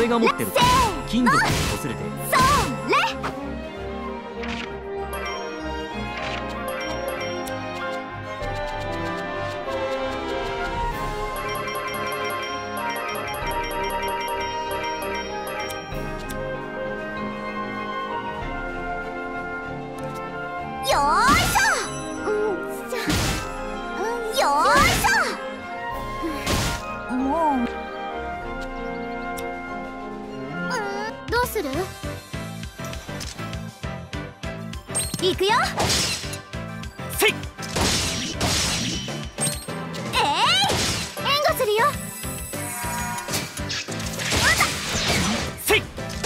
俺が持ってる金属に擦れて。 それ。よーいしょ。よーいしょ。もう。どうする？行くよ。 せい。 援護するよ。 せい。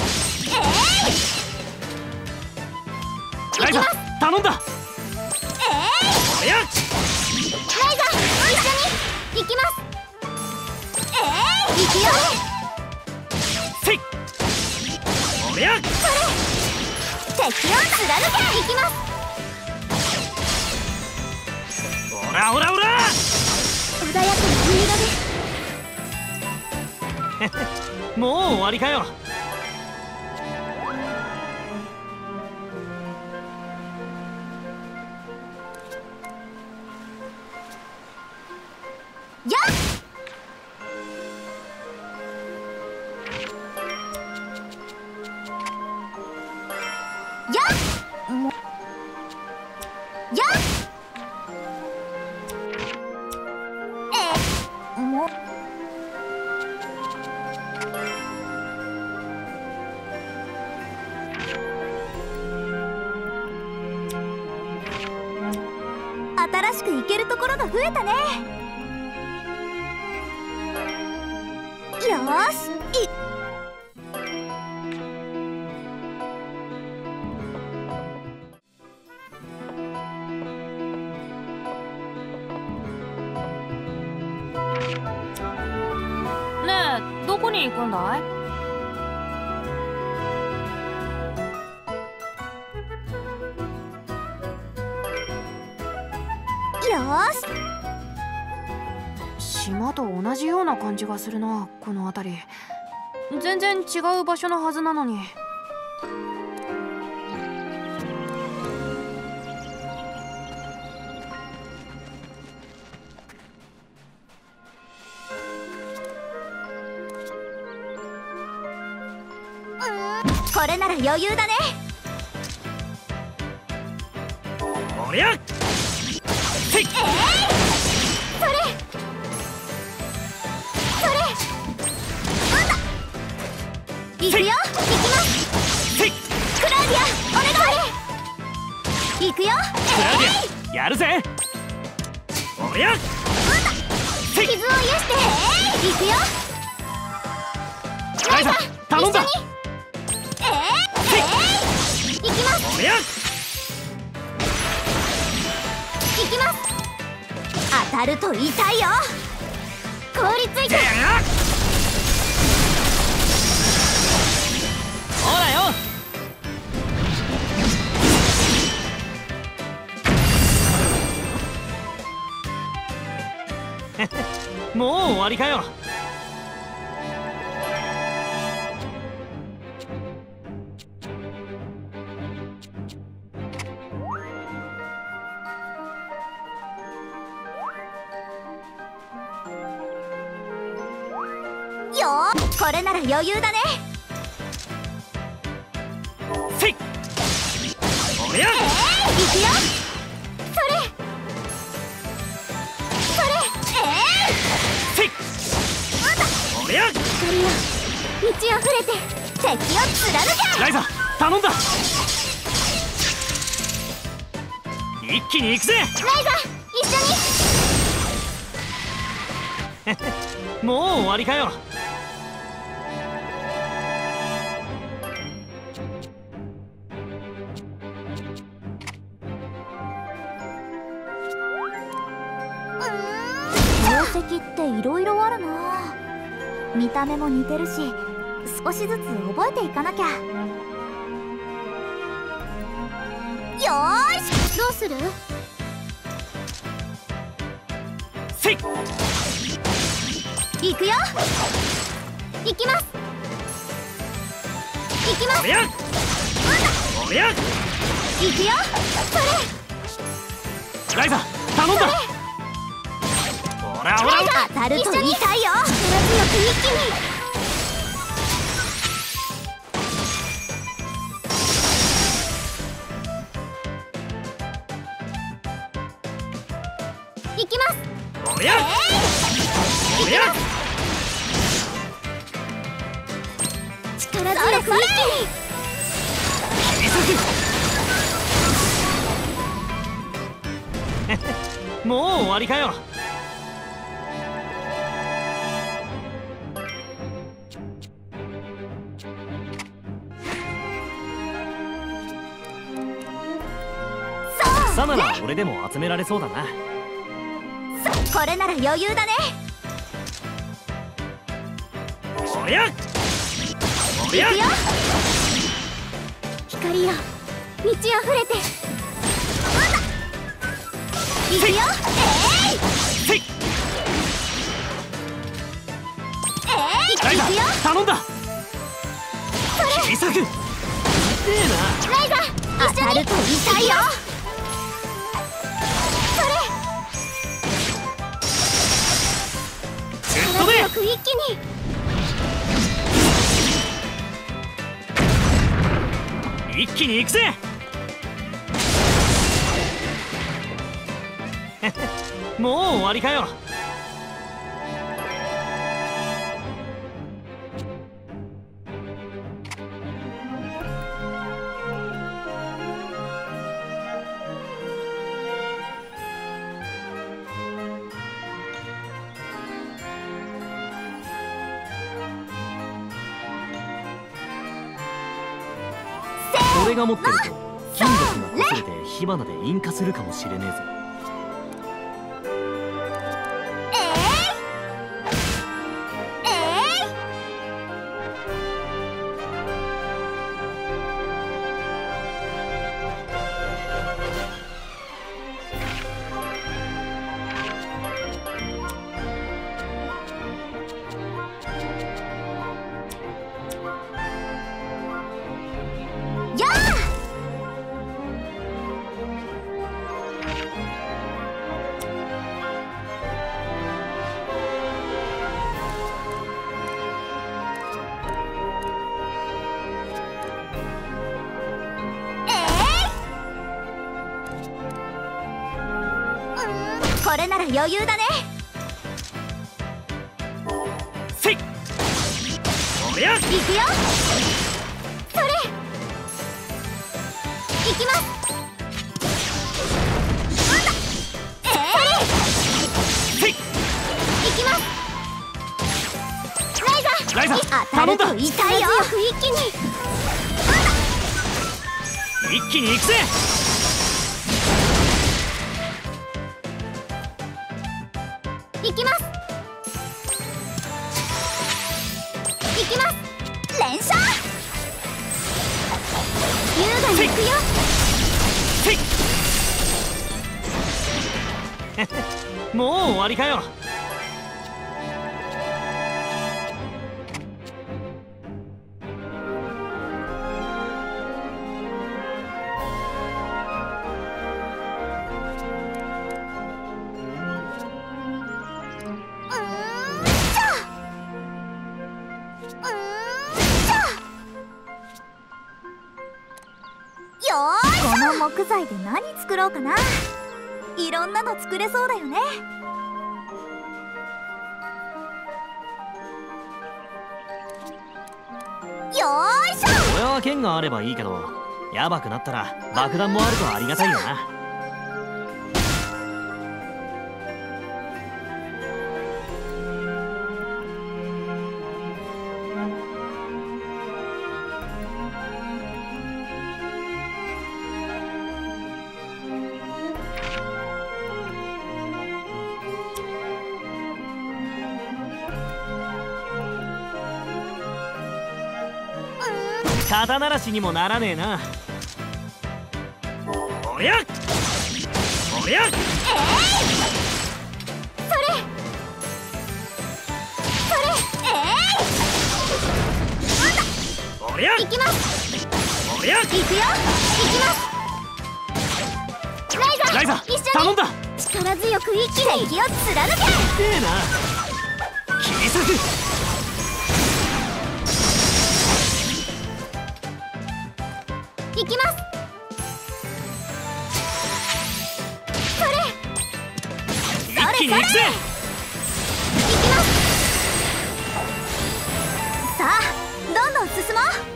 ライザ頼んだ。おや。 ライザ一緒に行きます。行くよ。 せい。おや。 それ。敵を貫け。行きます。 オラオラオラ。 穏やかな海色で。 もう終わりかよ。 やっ。やっ。もやっ。も新しく行けるところが増えたね。よーし。 ねえ、どこに行くんだい？ よーし。 島と同じような感じがするな、この辺り。全然違う場所のはずなのに。 これなら余裕だね。 おりゃ。せい。 それ。行くよ。行きます。 せい。 クラウディアお願い。行くよ。 クラウディアやるぜ。おりゃ。せい。 傷を癒して行くよ。 ライザ頼んだ。 行きます。 おりゃ。 行きます。当たると痛いよ。凍りついて。 ほらよ。もう終わりかよ。 よー、これなら余裕だね。 せい。おりゃ。 行くよ。それ。 せい。おりゃ。 光よ、満ち溢れて敵を貫け。 ライザ頼んだ。一気に行くぜ。 ライザ一緒に。 もう終わりかよ。 宝石っていろいろあるな。見た目も似てるし、少しずつ覚えていかなきゃ。よーし。どうする？ せい。 行くよ。行きます。 行きます。 おりゃおりゃ行くよ。それライザ頼んだ。ほらほら当たると痛いよ。力強く一気に。行きます。 おりゃおりゃ力強く一気に。 もう終わりかよ。草なら俺でも集められそうだな。 これなら余裕だね。 おりゃおりゃ行くよ。光よ満ち溢れて。行くよ。 せいライザ行くよ。 頼んだ。小さくねえな。 ライザ当たると痛いよ。 ぶっ飛べ。 力強く一気に。 一気に行くぜ。もう終わりかよ。俺が持ってると金属が擦れて火花で引火するかもしれねえぞ。 これなら余裕だね。 せいおりゃ行くよ。それ行きます。 せい行きます。 ライザ当たると痛いよ。力強く一気に。 一気に行くぜ。 行きます。行きます。連射。優雅に行くよ。 せいもう終わりかよ。 この木材で何作ろうかな。いろんなの作れそうだよね。よーいしょ。 俺は剣があればいいけど、やばくなったら爆弾もあるとありがたいよな。肩慣らしにもならねえな。おりゃおりゃそれおおりゃ行きます。 おりゃ行くよ。行きます。ライザライザ一緒に頼んだ。 力強く一気に敵を貫け。 ええな切り裂く。 行きます。それ一気に行くぜ。 行きます。さあどんどん進もう。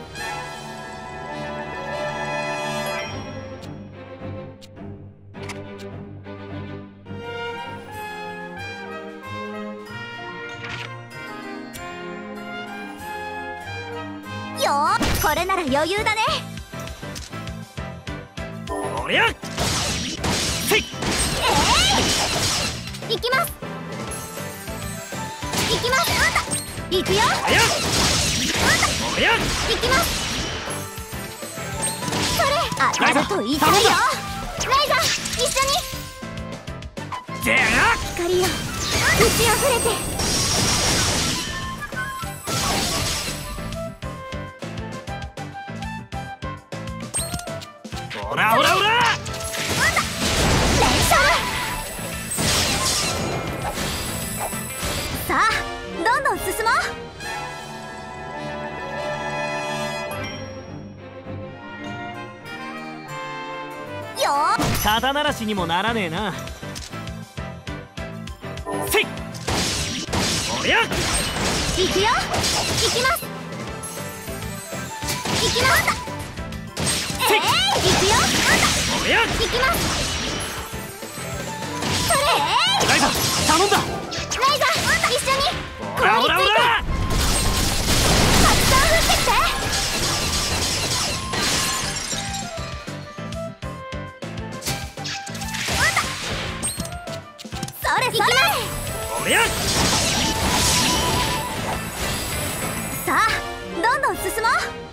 よー、これなら余裕だね。 おりゃせい。 行きます。行きます。行くよ。 おりゃおりゃ行きます。それ当たると痛いよ。ライザ一緒にぜあ光よ打ち溢れて。 おらおらおら。 連勝。さあどんどん進もう。よー、 肩慣らしにもならねえな。せい。おりゃ行くよ。行きます。行きます。 せい。 行くよ。 おりゃ行きます。それライザ頼んだ。 ライザ一緒におらおらおら。 たくさん降ってきて。それそれ。 おりゃさあどんどん進もう。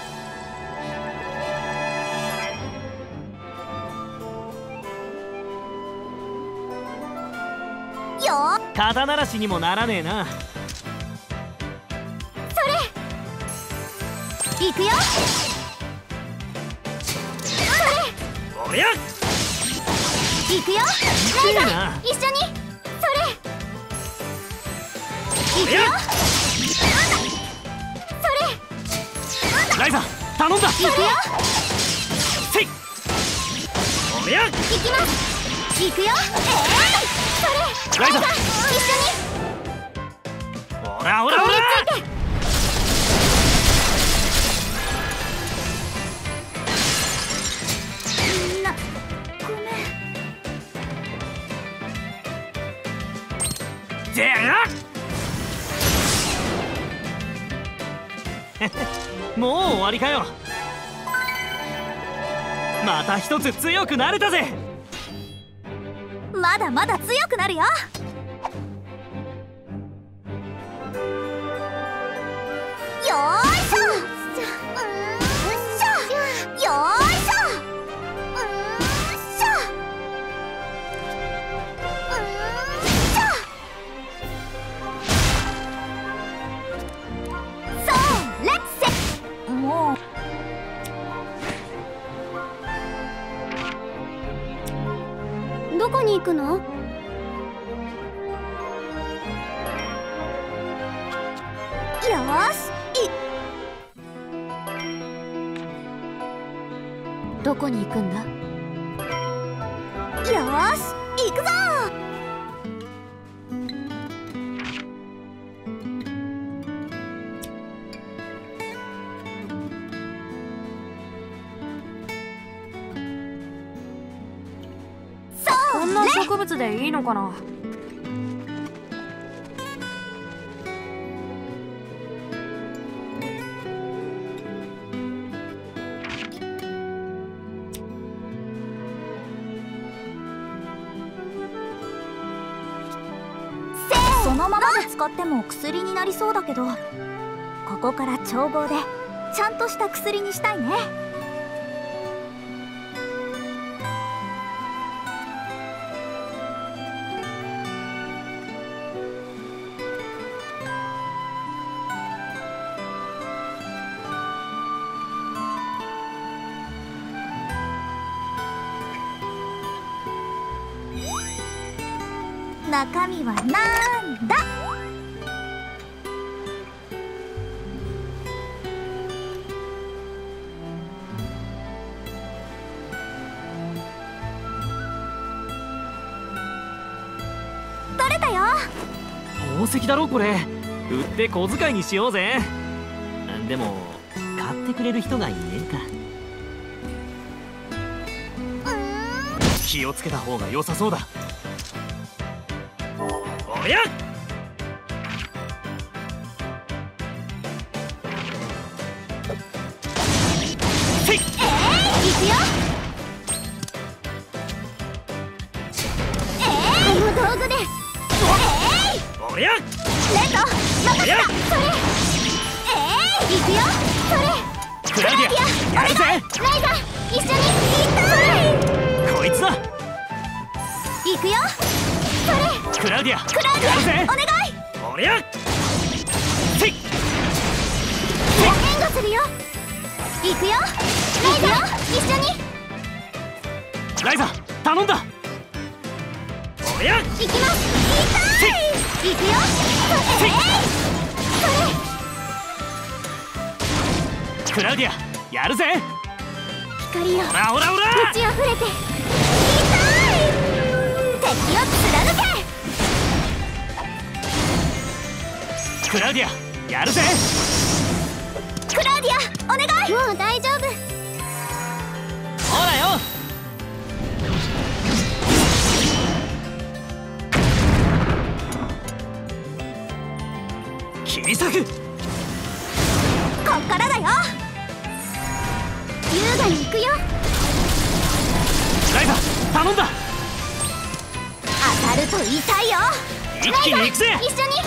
よー、 肩慣らしにもならねえな。 それ行くよ。それおりゃ行くよ。 いいなライザ一緒にそれ行くよ。それライザ頼んだ。 行くよ。 せい。おりゃ行きます。行くよ。それライザ一緒おらおらおら。 について。みんなごめん。 ぜあもう終わりかよ。また一つ強くなれたぜ。 まだまだ強くなるよ。よーいしょ。しょ。よーいしょ。しょ。しょ。そうレッツセ。もうどこに行くの？よーし、どこに行くんだ？よーし、行くぞ。 こんな植物でいいのかな。 そのままで使っても薬になりそうだけど、ここから調合でちゃんとした薬にしたいね。 中身はなんだ？取れたよ。 宝石だろこれ。売って小遣いにしようぜ。でも買ってくれる人がいねえか。気をつけた方が良さそうだ。おりゃ！せい！ いくよ。この道具で。 おりゃ！ レッド、任せた。それ。いくよ。それ。 クラウディア、やるぜ。 ライザ、一緒に。 こいつだ。 いくよ。それ。 クラウディア、 やるぜ。お願い。 おりゃ！せい！ 援護するよ。いくよ。ライザ、一緒に。 ライザ、頼んだ。おりゃ！ いきます。痛い。いくよ。 クラウディア、やるぜ。 光よ。 オラオラオラ。 満ち溢れて。痛い。敵を貫け。 クラウディア、やるぜ。 クラウディア、お願い。もう大丈夫。 ほらよ。切り裂く。 こっからだよ。優雅に行くよ。 ライザ、頼んだ。 当たると痛いよ。 一気に行くぜ。 一緒に。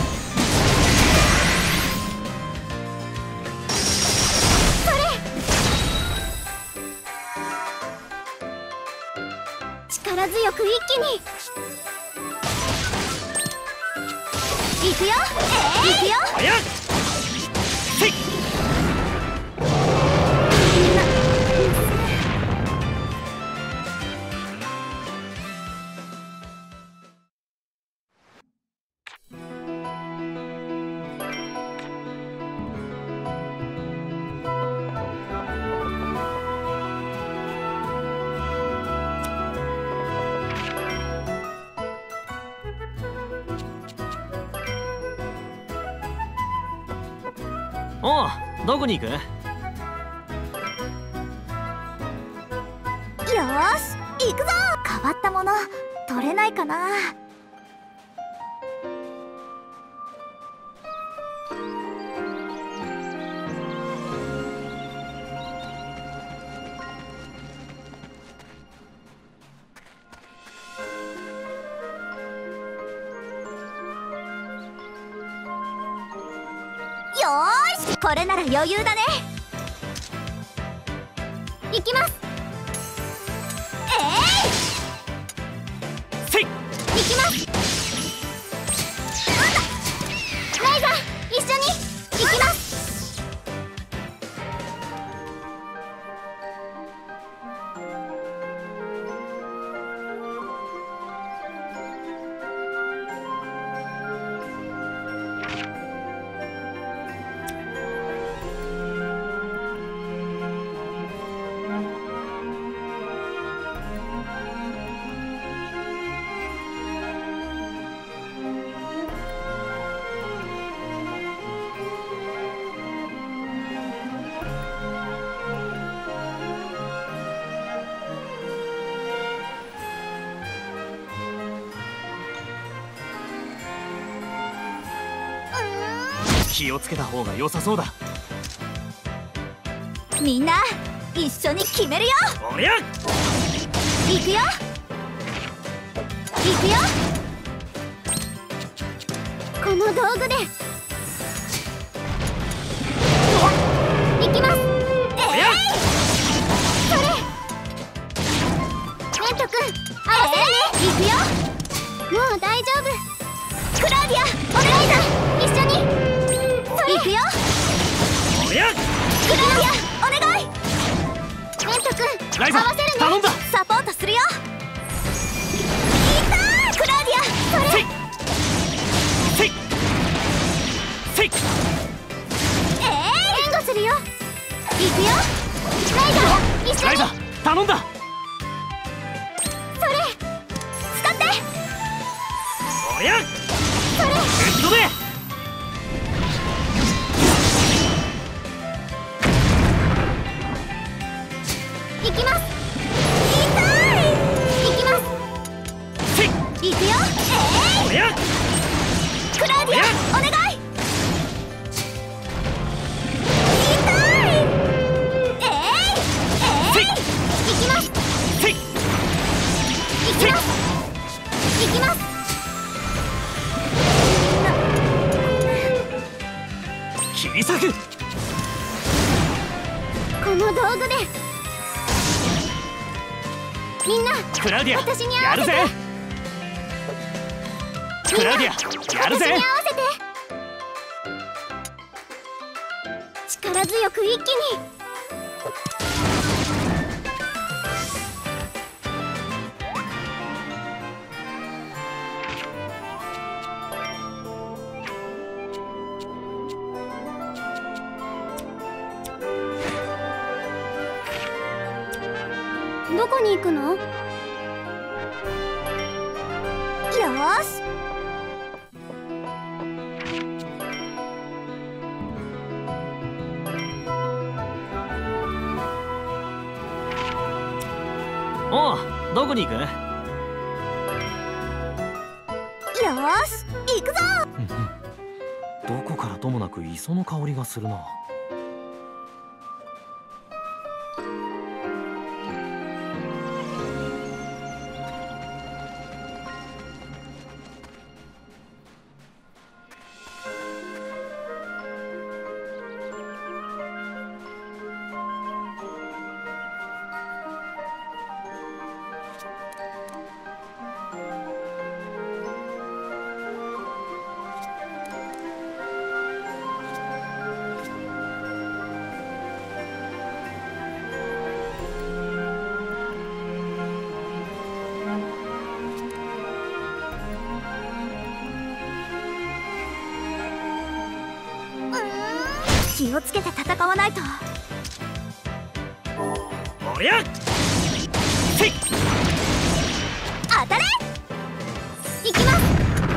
それ。力強く一気に。行くよ。行くよ。 おりゃ！せい！おう、どこに行く？ よーし、行くぞ。変わったもの取れないかな。よーし、これなら余裕だね。行きます。 せい！ 行きます。ライザ、一緒に。行きます。 気をつけた方が良さそうだ。 みんな一緒に決めるよ。 おりゃ！ 行くよ。行くよ。この道具で。行きます。それ。レント君、合わせるね。行くよ。もう大丈夫。クラウディア、お願いだ。一緒に。行くよ。 おりゃ！ クラウディア、お願い。レント君、 ライザ、 合わせるね。 頼んだ。 サポートするよ。痛い。 クラーディア、それ。 せいせい。 援護するよ。行くよ。ライザー、一緒に。 ライザ頼んだ。 それ使って。 おりゃそれグッドで。 行きます。痛い。行きます。 せい行くよ。 おりゃクラーディア、お願い。痛い。 せい行きます。 せい行きます。行きます。 切り裂く。 この道具でみんなクラウディア私に合わせて。 やるぜ。クラウディアやるぜ。 私に合わせて。力強く一気に。どこに行くの？よーし。 おう、どこに行く？ よーし、行くぞ。 どこからともなく磯の香りがするな。 気をつけて戦わないと。 おりゃせい当たれ。行きます。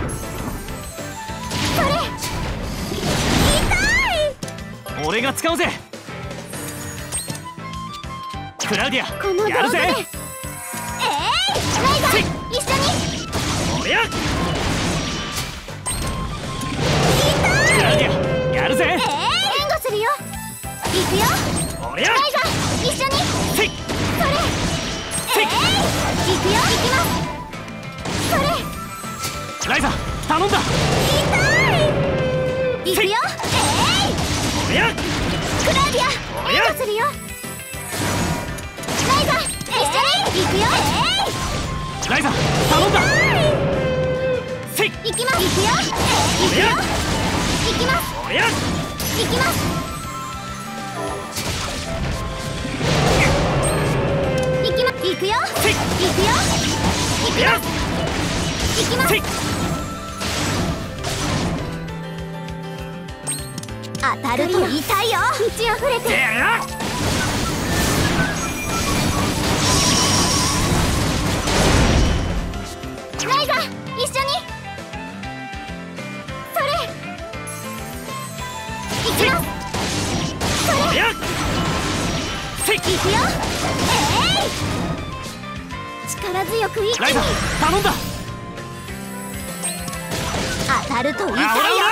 それ痛い。 俺が使うぜ。クラウディこの道具で。 アやるぜ。 ライザー、一緒に。 おりゃ痛い。 クラウディアやるぜ。 援護するよ。行くよ。 おりゃライザー、一緒に。 せいそれせい行くよ。行きます。それライザ頼んだ。 痛い。行くよ。 おりゃクラウディア、援護するよ。ライザー、一緒に。行くよ。 ライザ頼んだ。せい行きます。行くよ。行くよ。行きます。 おりゃ行きます。行きます。行くよ。 せい行くよ。行くよ。行きます。 せい当たると痛いよ。満ち溢れて。 やライザー、一緒に。それ行きます。それおりゃせい行くよ。力強く一気に。 ライザ頼んだ。 当たると痛いよ。 ほらほらほら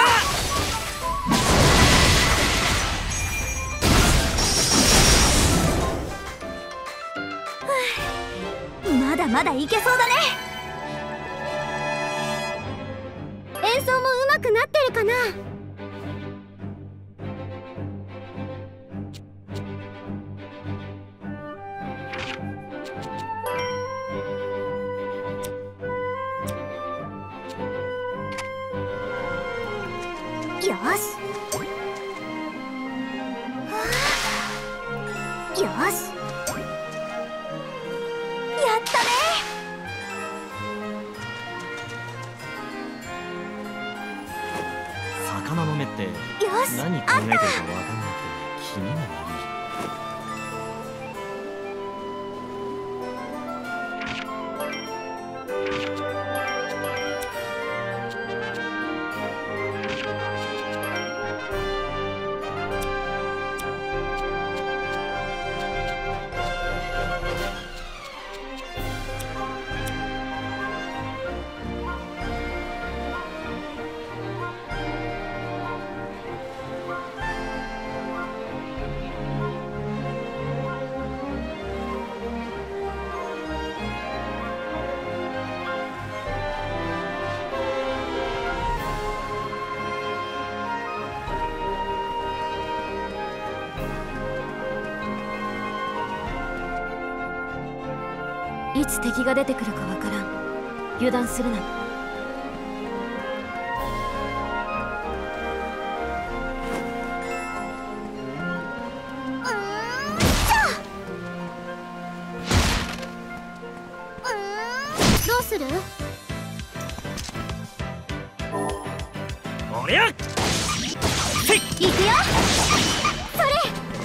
まだまだいけそうだね。演奏も上手くなってるかな。よし。よし。やったね。 ってよし、 何考えてるか分かんなくて気になる。 いつ敵が出てくるかわからん。油断するな。どうする？ おりゃ！せい！ 行くよ。それ。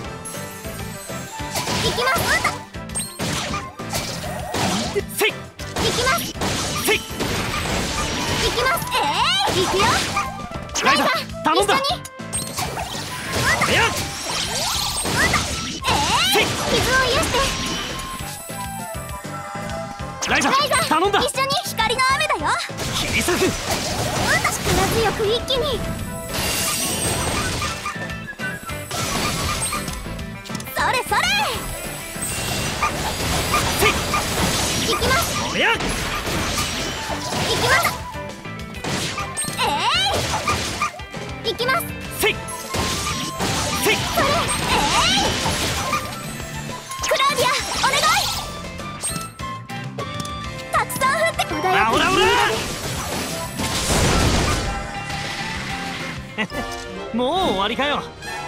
行きます。 せい！ 行きます。 せい！ 行きます。行くよ。 ライザ頼んだ。おりゃ！せい！ 傷を癒して。 ライザ頼んだ。 一緒に光の雨だよ。 切り裂く。 力強く一気に。それそれ。 せい！ 行きます。 おりゃ！ 行きます。行きます。 せい！せい！ それ。クラウディアお願い。たくさん降って穏やかに。 オラオラもう終わりかよ。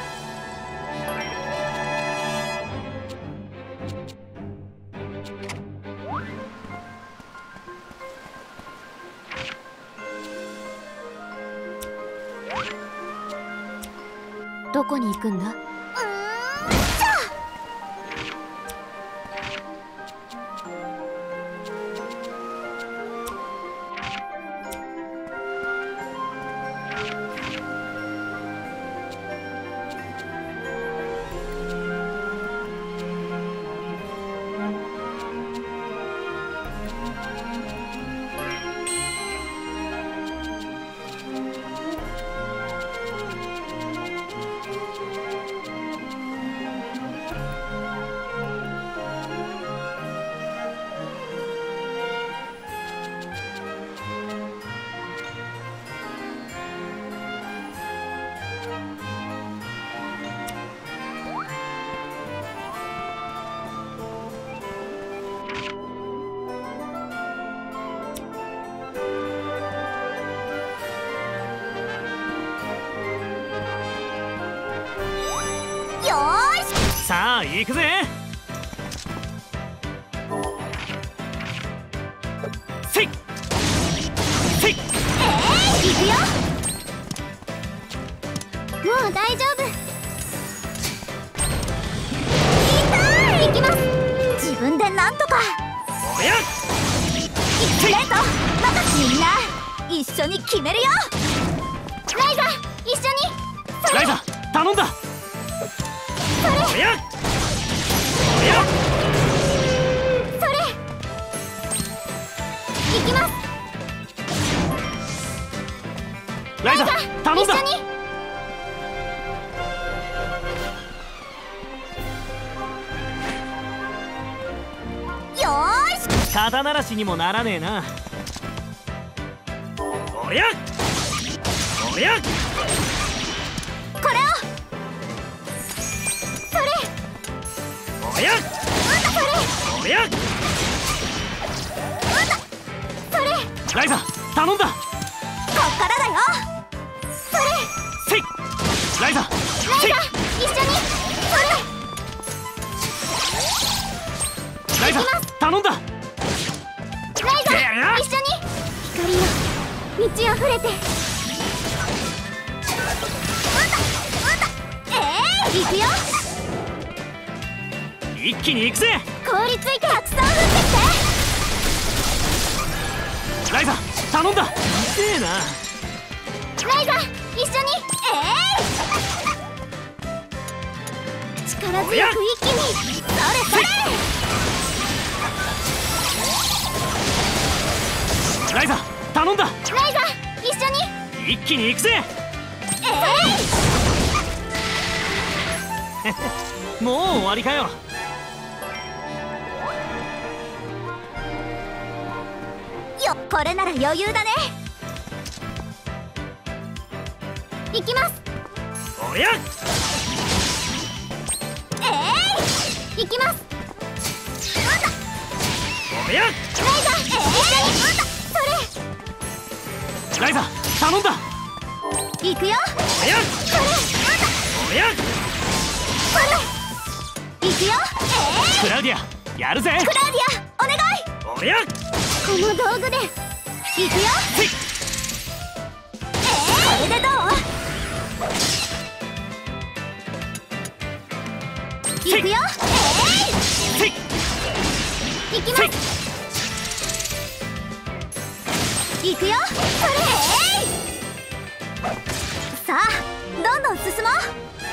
どこに行くんだ？ さあ行くぜ。せい！せい！ 行くよ。もう大丈夫。痛い。行きます。自分でなんとか。 おりゃ！ レイト、みんな一緒に決めるよ。ライザ一緒に。 ライザ頼んだ。 それ。 おりゃ！おりゃ！ それ。行きます。 ライザ頼んだ。 一緒に。よーし。 肩慣らしにもならねえな。おりゃ！おりゃ！ これを。それ。 おりゃ！ それ。 おりゃ！ それ。 ライザ頼んだ。 こっからだよ。それ。 せい！ライザライザ一緒に。それ。 ライザ頼んだ。 ライザ一緒に。光よ満ち溢れて。 行くよ。 一気に行くぜ。 凍りついてたくさん降ってきて。 ライザ頼んだ。痛えな。 ライザ一緒に。力強く一気に。それそれ。 ライザ頼んだ。 ライザ一緒に。 一気に行くぜ。もう終わりかよ。 よ、これなら余裕だね。行きます。 おりゃ。 行きます。 おりゃ。 ライザ一緒に。それ。 ライザ頼んだ。 行くよ。 おりゃ。 それ。 おりゃ。 それ。行くよ。 クラウディアやるぜ。 クラウディアお願い。 おりゃ。 この道具で行くよ。これでどう？行くよ。行きます。行くよ。それ。さあどんどん進もう。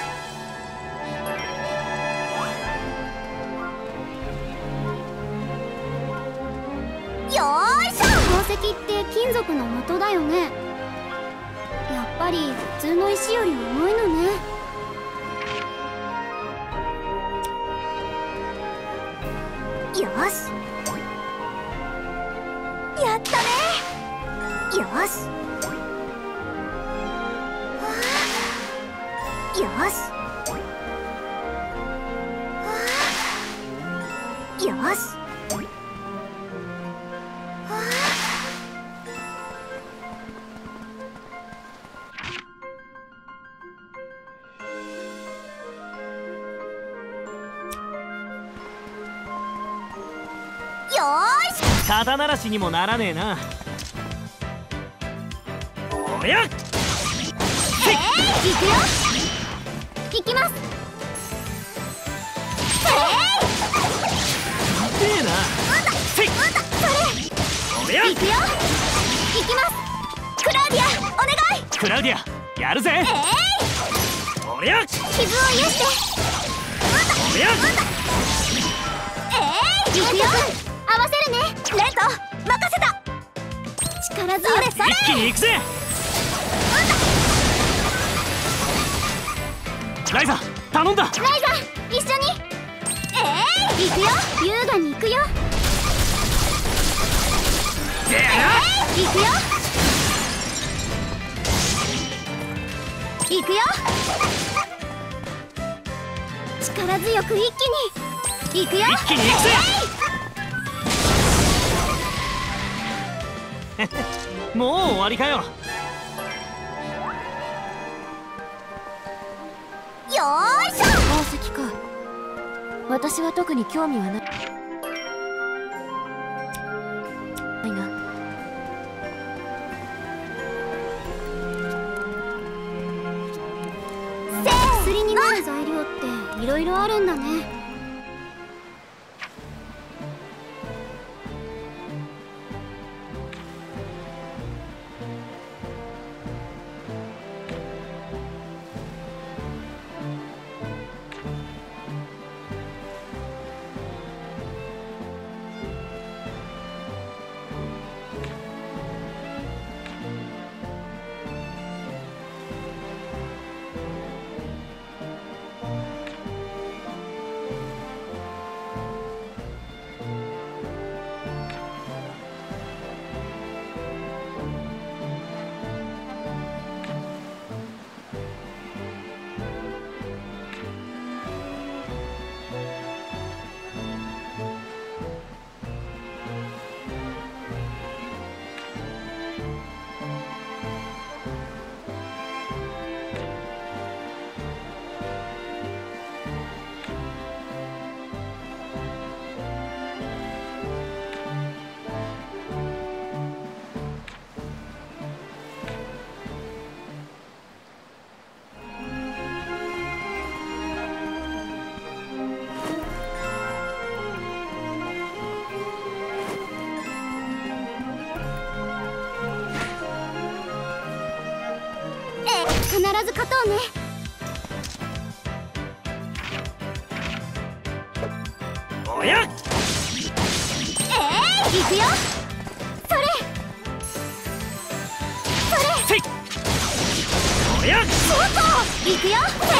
よーいしょ。宝石って金属の元だよね。やっぱり普通の石より重いのね。よし、やったね。よし、よし、よし。 肩慣らしにもならねえな。おりゃ。 行くよ。行きます。 痛えな。おりゃ。 行くよ。行きます。クラウディアお願い。 クラウディアやるぜ。おりゃ。 傷を癒して。 おりゃ。 行くよ。合わせるね。レント任せた。力強い。それ。 一気に行くぜ。ライザ頼んだ。 ライザ一緒に。行くよ。優雅に行くよ。 でな。 行くよ。行くよ。力強く一気に行くよ。 一気に行くぜ。もう終わりかよ。 よーいしょ。 宝石か。私は特に興味はないな。 薬になる材料っていろいろあるんだね。 必ず勝とうね。 おや、 行くよ。それせい、おや、 そうと行くよ。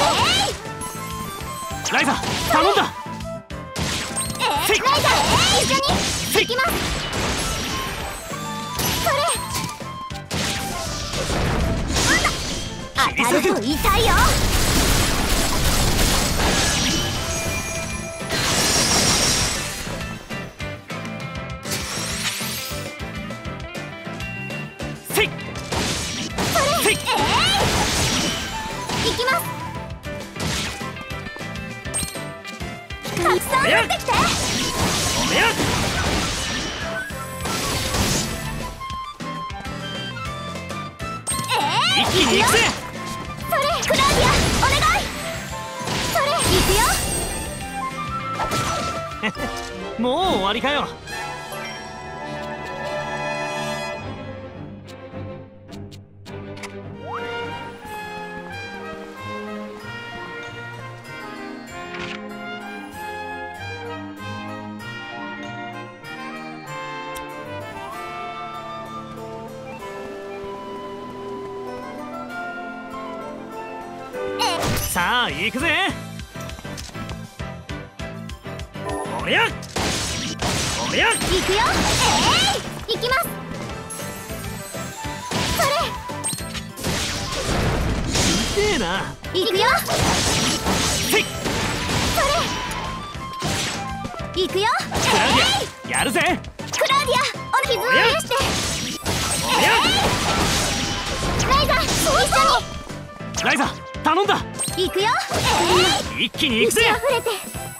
ライザ頼んだ。せい、 ライザ一緒に行きます。それ当たると痛いよ。 せい、せい、 行きます。たくさん持ってきて。 おや、一気に行くぜ。 それクラウディアお願い。それ行くよ。 もう終わりかよ。さあ行くぜ。おや、おや、 行くよ。行きます。それ痛えな。 行くよ。 せい、 それ行くよ。 クラウディアやるぜ。 クラウディアお傷を癒して。 おや、 ライザ一緒ライザ頼んだ。 に行くよ。 一気に行くぜ。 満ち溢れて。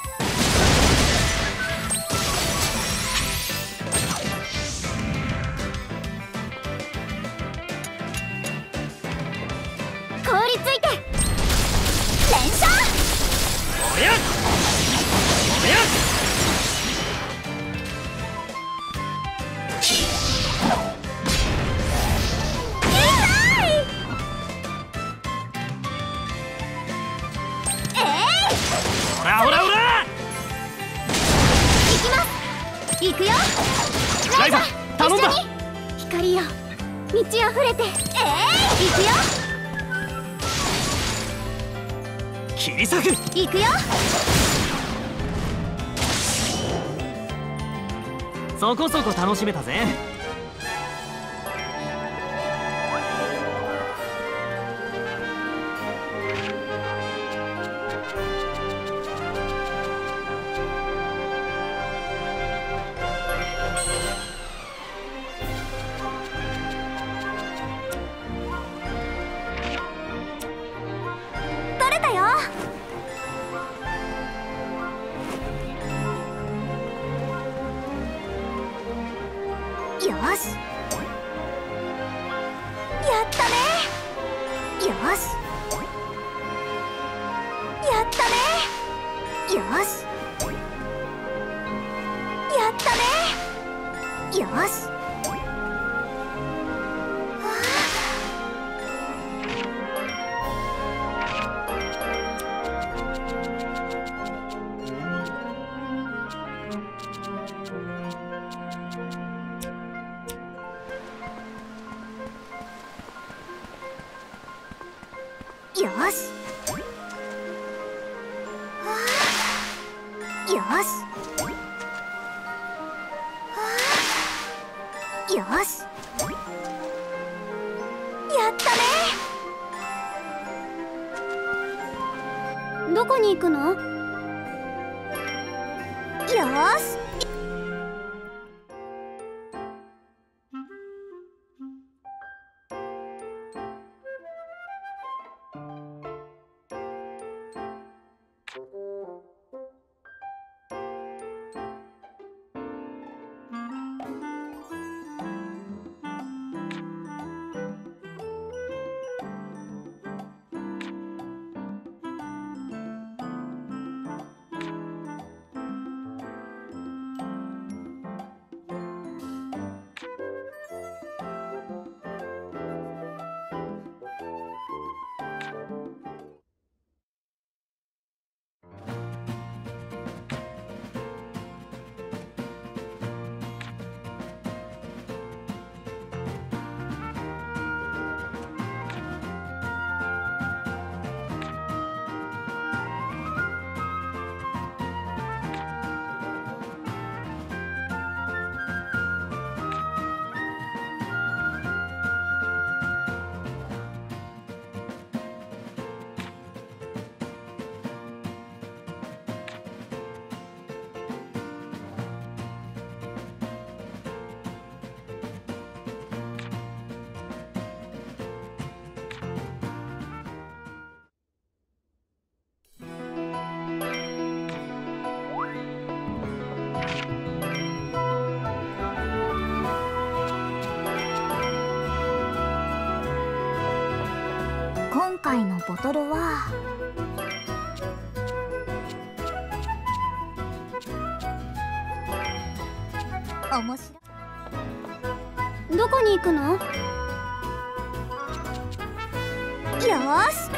凍りついて連射。 おや、おや、ほらほらほら。 行きます。行くよ。 ライザ頼んだ。 光よ満ち溢れて。行くよ。 切り裂く。 行くよ。 そこそこ楽しめたぜ。 取れたよ。よし。やったね。よし。やったね。よし。やったね。よし。よし。よし。よし。やったね。どこに行くの？よし。 回のボトルは面白い。どこに行くの？よーし。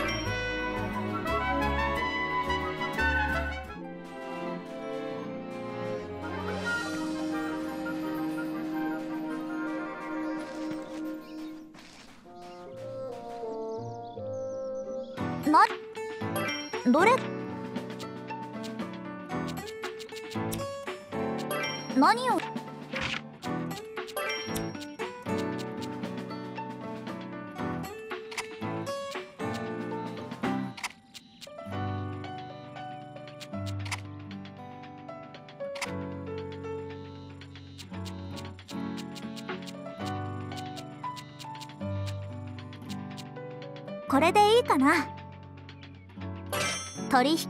どれ？何を？これでいいかな。取引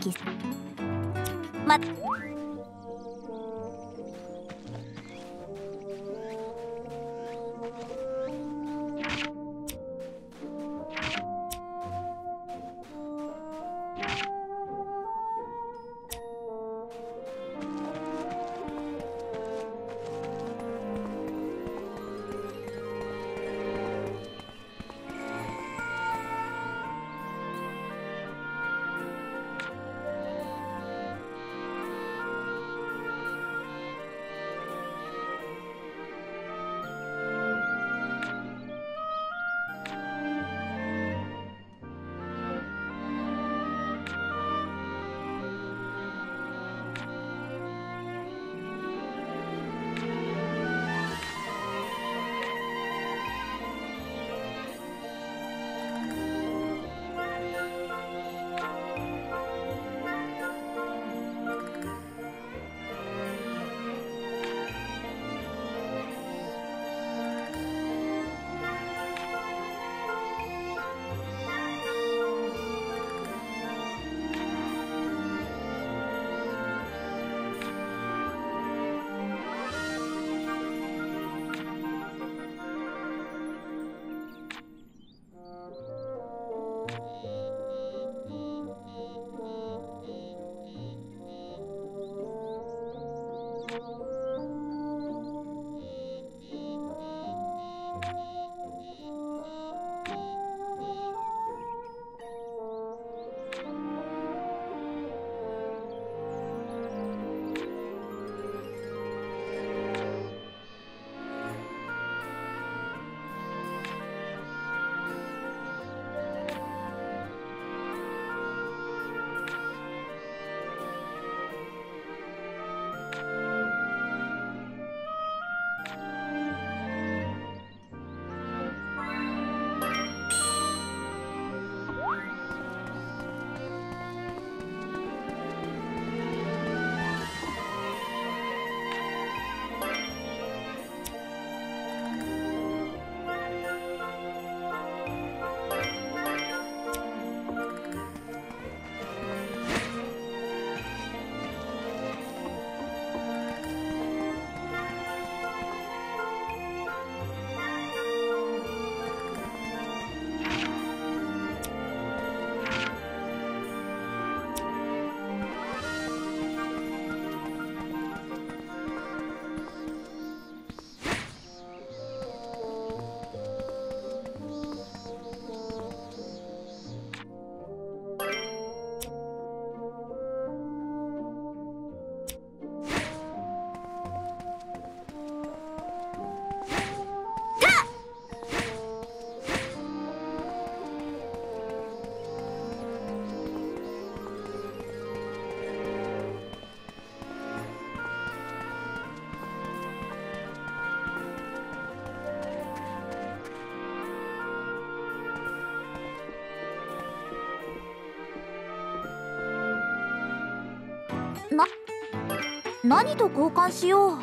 何と交換しよう。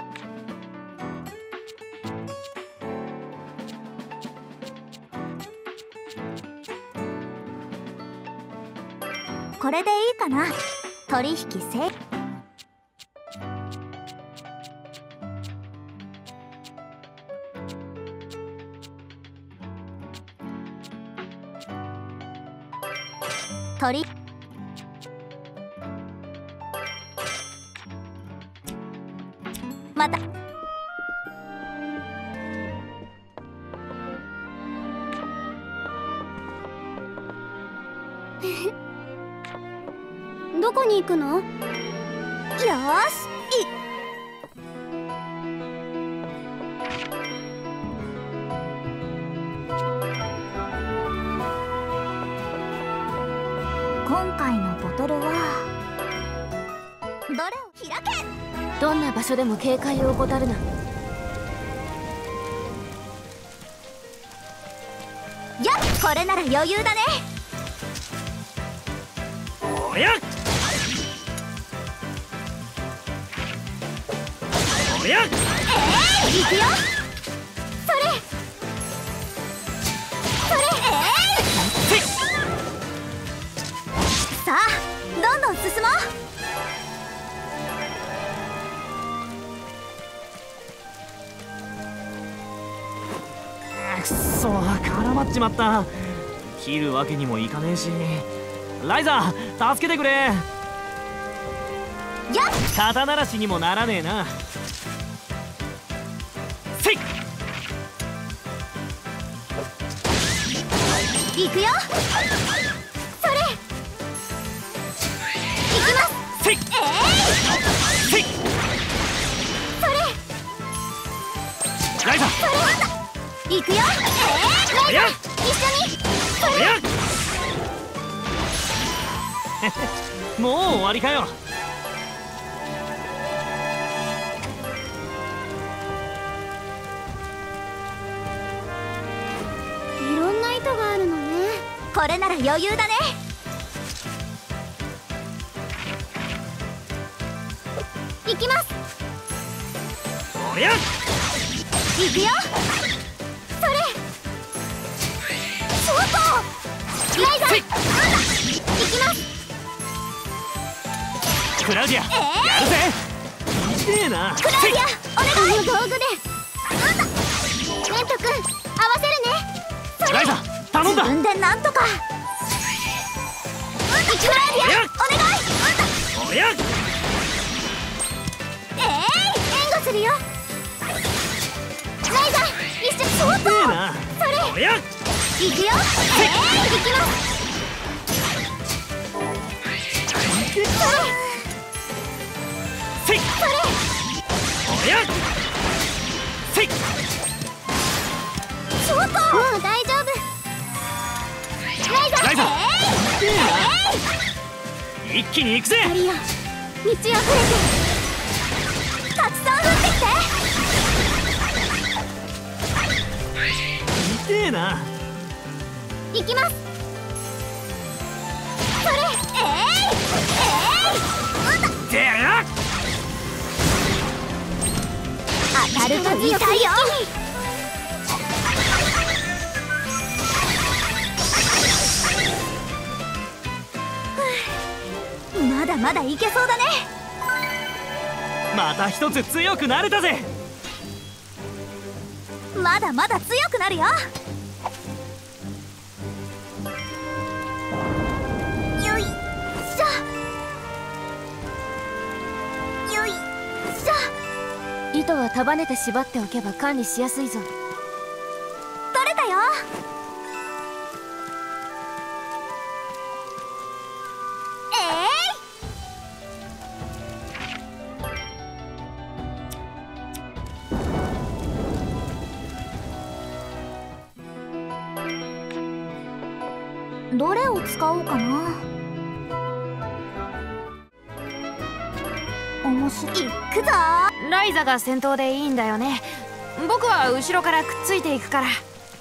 これでいいかな。取引成鳥またどこに行くの？よーし、今回のボトルはどれを開け。 どんな場所でも警戒を怠るな。 よっ、これなら余裕だね。 おやおや行くよ。それそれさあ、どんどん進もう。 くっそ、絡まっちまった。切るわけにもいかねえし。ライザー、助けてくれ。 よっ、 肩慣らしにもならねえな。せい行くよ。それ行きます。 せいせいそれライザー、 それ行くよ。 おや一緒に。それおやもう終わりかよ。 いろんな糸があるのね。これなら余裕だね。行きます。 おや行くよ。それショートライザー、行きます。 クラウディア、やるぜ。痛えな。 クラウディア、お願い。この道具でレント君、合わせるね。それライザー、頼んだ。 自分でなんとか。クラウディア、お願い。 おや援護するよ。ライザー、一緒にショート。 痛えな。 それおや行くよ。行きます。それせいそれおやせいショート。もう大丈夫。ライザー、 ライザー、一気に行くぜ。 マリア、道をくれてたくさん降ってきて。 痛えな。 行きます。それでやが当たると痛いよ。まだまだいけそうだね。 また一つ強くなれたぜ。 まだまだ強くなるよ。よいしょよいしょ。 糸は束ねて縛っておけば管理しやすいぞ。 取れたよ。どれを使おうかな。面白い。行くぞ。 ライザが先頭でいいんだよね。僕は後ろからくっついていくから。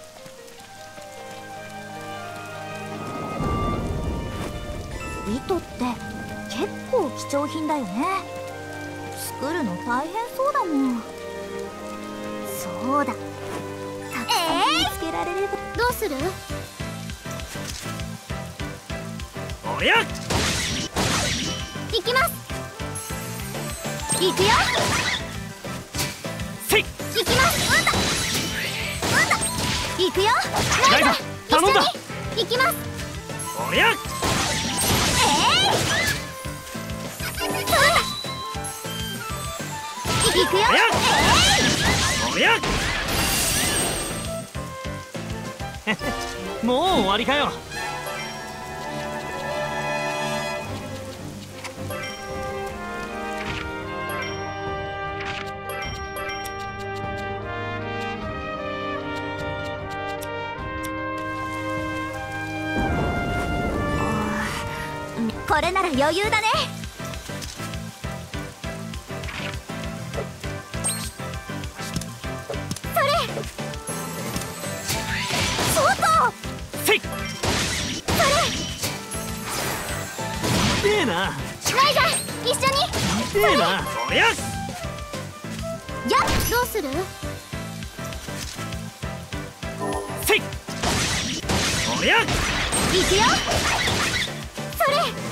糸って結構貴重品だよね。作るの大変そうだもん。そうだ、たくさん見つけられれば。どうする？ おや行きます。行くよ。 せい行きます。行くよ。 ライザー、頼んだ。 行きます。 おやくよ。 おやもう終わりかよ。 これなら余裕だね。それそうとせいそれでえなライザ一緒に。 でえなおややっどうする。 せいおやいくよ。それ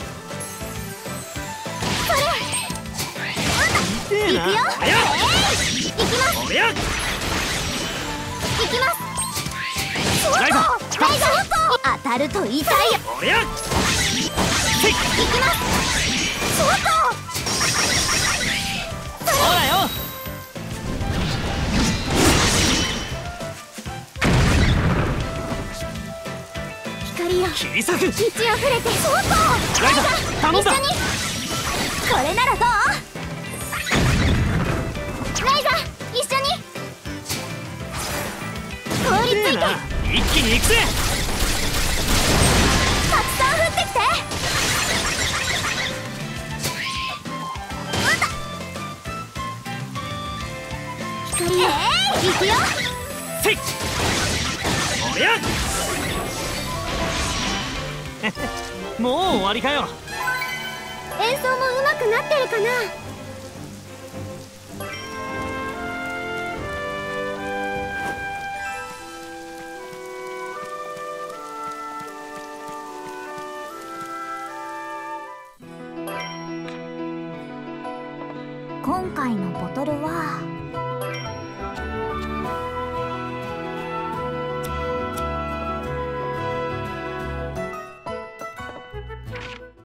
それでえないくよ。 おやいきますおやいきます。そうとライザライザ当たると痛いよ。 おやせいいきます。そうとほらよ光よ切り裂く満ち溢れて。そうとライザ頼んだ。 一緒に。これならどう。ライザ一緒に。凍りついてでえな一気に行くぜ。 たくさん降ってきて。光よ行くよ。 せいおやもう終わりかよ。 演奏も上手くなってるかな。今回のボトルは